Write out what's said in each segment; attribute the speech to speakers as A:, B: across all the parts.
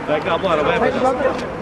A: Belki bu araba yapacağız.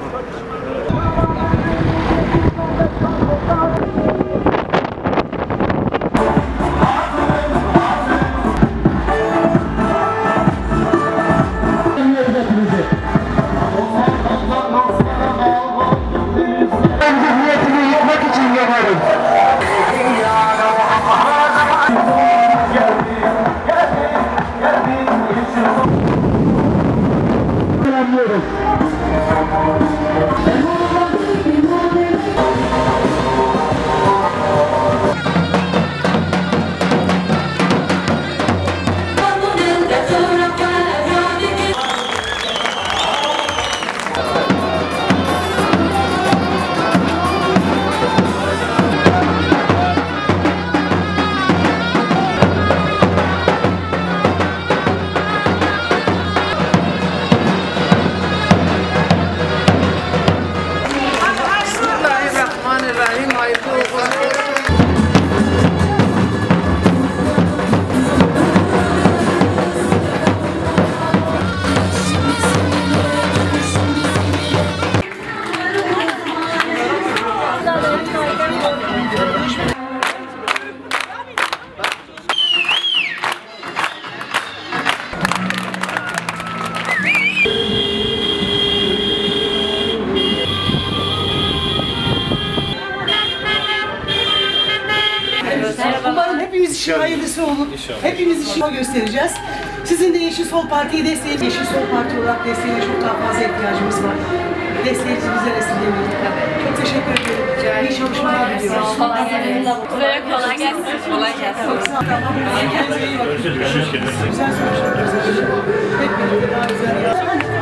B: Umarım hepimiz için hayırlısı olur. Hepimiz için göstereceğiz. Sizin de Yeşil Sol Parti'yi destekleyin. Yeşil Sol Parti olarak desteğine çok daha fazla ihtiyacımız var. Desteğinizi bize esirgemeyin. Çok teşekkür ederim. İyi çalışmalar diliyoruz.
C: Kolay gelsin. Kolay gelsin.
B: Çok sağ olun. Kendinize iyi bakın. Güzel sonuçlar gözlerim. Hep birlikte daha güzel.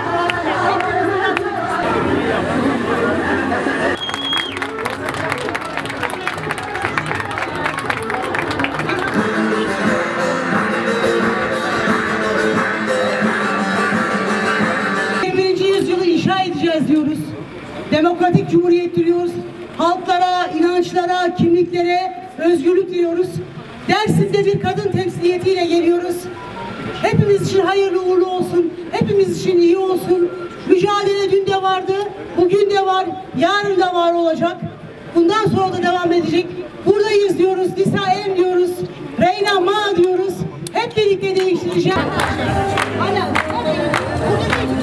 B: Diyoruz. Demokratik Cumhuriyet diliyoruz. Halklara, inançlara, kimliklere özgürlük diliyoruz. Dersim'de bir kadın temsiliyetiyle geliyoruz. Hepimiz için hayırlı uğurlu olsun. Hepimiz için iyi olsun. Mücadele dün de vardı, bugün de var, yarın da var olacak. Bundan sonra da devam edecek. Buradayız diyoruz, Nisa Em diyoruz, Reyna Ma diyoruz. Hep birlikte değiştireceğiz. Aynen.